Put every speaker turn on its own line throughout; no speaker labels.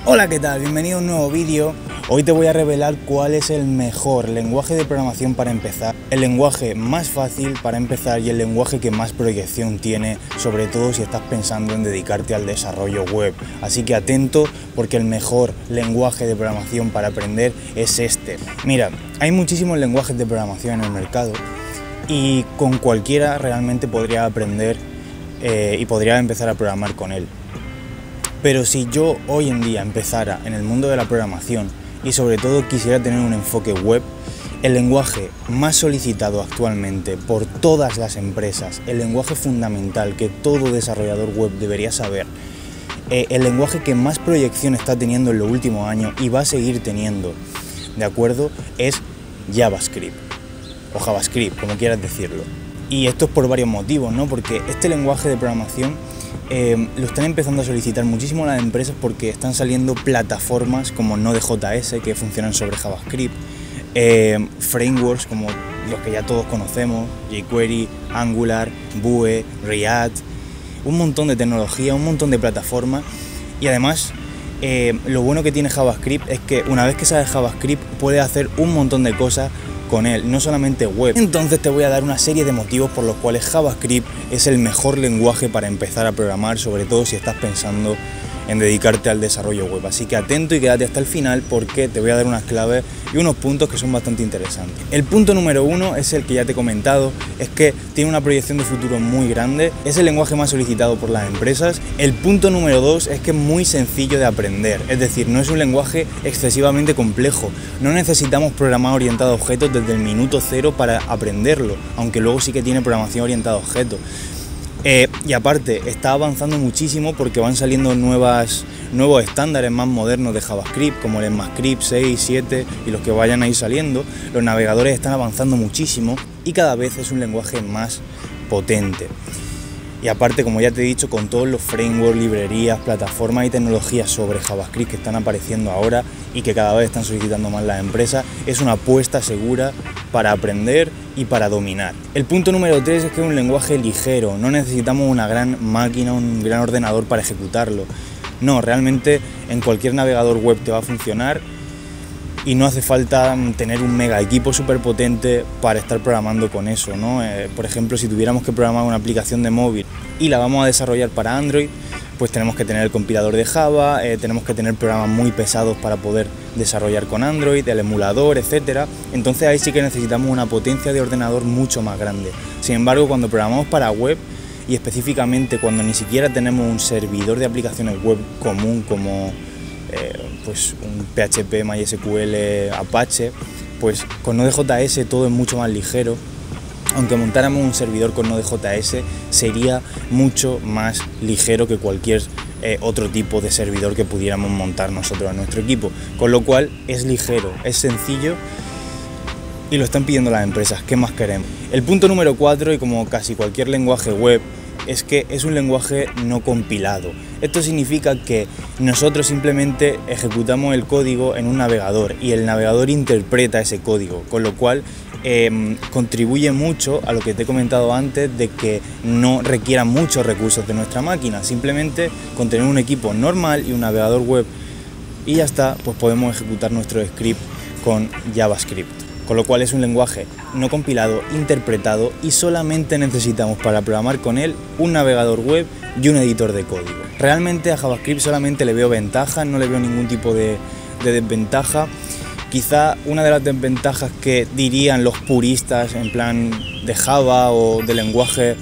Hola, ¿qué tal? Bienvenido a un nuevo vídeo. Hoy te voy a revelar cuál es el mejor lenguaje de programación para empezar, el lenguaje más fácil para empezar y el lenguaje que más proyección tiene, sobre todo si estás pensando en dedicarte al desarrollo web. Así que atento, porque el mejor lenguaje de programación para aprender es este. Mira, hay muchísimos lenguajes de programación en el mercado y con cualquiera realmente podría aprender y podría empezar a programar con él. Pero si yo hoy en día empezara en el mundo de la programación y sobre todo quisiera tener un enfoque web, el lenguaje más solicitado actualmente por todas las empresas, el lenguaje fundamental que todo desarrollador web debería saber, el lenguaje que más proyección está teniendo en los últimos años y va a seguir teniendo, ¿de acuerdo?, es JavaScript o JavaScript, como quieras decirlo. Y esto es por varios motivos, ¿no? Porque este lenguaje de programación lo están empezando a solicitar muchísimo las empresas porque están saliendo plataformas como Node.js que funcionan sobre JavaScript, frameworks como los que ya todos conocemos, jQuery, Angular, Vue, React, un montón de tecnología, un montón de plataformas. Y además lo bueno que tiene JavaScript es que una vez que sabes JavaScript puedes hacer un montón de cosas con él, no solamente web. Entonces te voy a dar una serie de motivos por los cuales JavaScript es el mejor lenguaje para empezar a programar, sobre todo si estás pensando en dedicarte al desarrollo web. Así que atento y quédate hasta el final porque te voy a dar unas claves y unos puntos que son bastante interesantes. El punto número uno es el que ya te he comentado, es que tiene una proyección de futuro muy grande, es el lenguaje más solicitado por las empresas. El punto número dos es que es muy sencillo de aprender, es decir, no es un lenguaje excesivamente complejo, no necesitamos programar orientado a objetos desde el minuto cero para aprenderlo, aunque luego sí que tiene programación orientada a objetos. Y aparte está avanzando muchísimo porque van saliendo nuevos estándares más modernos de JavaScript, como el ECMAScript 6, 7 y los que vayan a ir saliendo. Los navegadores están avanzando muchísimo y cada vez es un lenguaje más potente. Y aparte, como ya te he dicho, con todos los frameworks, librerías, plataformas y tecnologías sobre JavaScript que están apareciendo ahora y que cada vez están solicitando más las empresas, es una apuesta segura para aprender y para dominar. El punto número 3 es que es un lenguaje ligero, no necesitamos una gran máquina, un gran ordenador para ejecutarlo. No, realmente en cualquier navegador web te va a funcionar y no hace falta tener un mega equipo súper potente para estar programando con eso, ¿no? Por ejemplo, si tuviéramos que programar una aplicación de móvil y la vamos a desarrollar para Android, pues tenemos que tener el compilador de Java, tenemos que tener programas muy pesados para poder desarrollar con Android, el emulador, etcétera. Entonces ahí sí que necesitamos una potencia de ordenador mucho más grande. Sin embargo, cuando programamos para web y específicamente cuando ni siquiera tenemos un servidor de aplicaciones web común como pues un PHP, MySQL, Apache, pues con Node.js todo es mucho más ligero. Aunque montáramos un servidor con Node.js sería mucho más ligero que cualquier otro tipo de servidor que pudiéramos montar nosotros en nuestro equipo, con lo cual es ligero, es sencillo y lo están pidiendo las empresas. ¿Qué más queremos? El punto número 4, y como casi cualquier lenguaje web, es que es un lenguaje no compilado. Esto significa que nosotros simplemente ejecutamos el código en un navegador y el navegador interpreta ese código, con lo cual contribuye mucho a lo que te he comentado antes de que no requiera muchos recursos de nuestra máquina. Simplemente con tener un equipo normal y un navegador web y ya está, pues podemos ejecutar nuestro script con JavaScript. Con lo cual es un lenguaje no compilado, interpretado y solamente necesitamos para programar con él un navegador web y un editor de código. Realmente a JavaScript solamente le veo ventajas, no le veo ningún tipo de desventaja. Quizá una de las desventajas que dirían los puristas en plan de Java o de lenguaje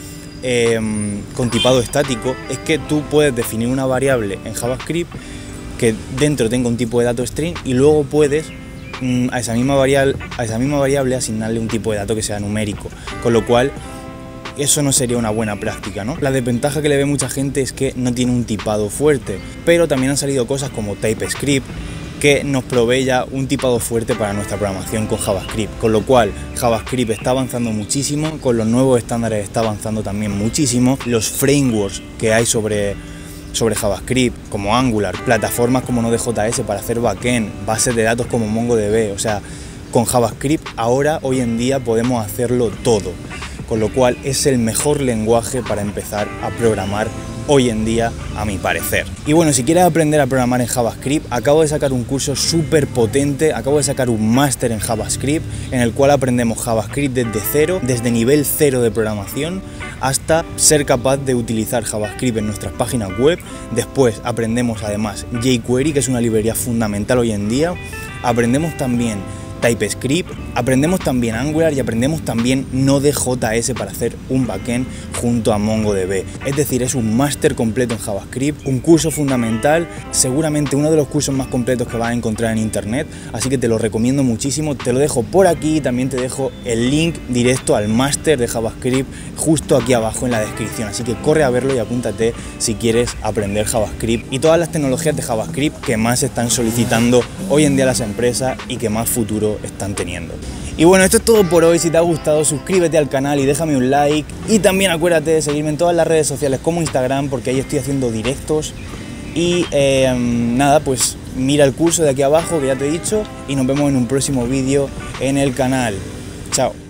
con tipado estático es que tú puedes definir una variable en JavaScript que dentro tenga un tipo de DatoString y luego puedes a esa misma variable asignarle un tipo de dato que sea numérico, con lo cual eso no sería una buena práctica, ¿no? La desventaja que le ve mucha gente es que no tiene un tipado fuerte, pero también han salido cosas como TypeScript que nos provee ya un tipado fuerte para nuestra programación con JavaScript, con lo cual JavaScript está avanzando muchísimo, con los nuevos estándares está avanzando también muchísimo, los frameworks que hay sobre JavaScript, como Angular, plataformas como Node.js para hacer backend, bases de datos como MongoDB, o sea, con JavaScript ahora, hoy en día, podemos hacerlo todo. con lo cual es el mejor lenguaje para empezar a programar hoy en día, a mi parecer. Y bueno, si quieres aprender a programar en JavaScript, acabo de sacar un curso súper potente, acabo de sacar un máster en JavaScript, en el cual aprendemos JavaScript desde cero, desde nivel cero de programación, hasta ser capaz de utilizar JavaScript en nuestras páginas web. Después aprendemos además jQuery, que es una librería fundamental hoy en día. Aprendemos también TypeScript, aprendemos también Angular y aprendemos también Node.js para hacer un backend junto a MongoDB. Es decir, es un máster completo en JavaScript, un curso fundamental, seguramente uno de los cursos más completos que vas a encontrar en internet, así que te lo recomiendo muchísimo. Te lo dejo por aquí y también te dejo el link directo al máster de JavaScript justo aquí abajo en la descripción, así que corre a verlo y apúntate si quieres aprender JavaScript y todas las tecnologías de JavaScript que más están solicitando hoy en día las empresas y que más futuro están teniendo. Y bueno, esto es todo por hoy. Si te ha gustado, suscríbete al canal y déjame un like, y también acuérdate de seguirme en todas las redes sociales como Instagram, porque ahí estoy haciendo directos. Y nada, pues mira el curso de aquí abajo que ya te he dicho y nos vemos en un próximo vídeo en el canal. Chao.